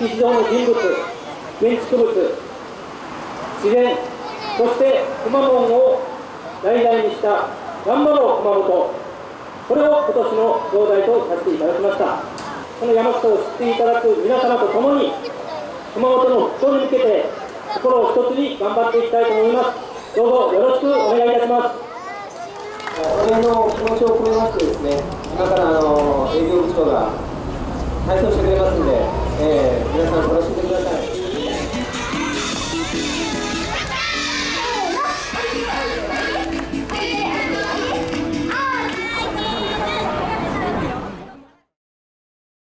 日常の人物、建築物、自然、そしてくまモンを題材にした頑張ろう熊本、これを今年の表題とさせていただきました。この山北を知っていただく皆様と共に、熊本の復興に向けて心を一つに頑張っていきたいと思います。どうぞよろしくお願いいたします。 応援の気持ちを込めましてですね、今から営業部長が体操してくれますので、皆さん楽しんで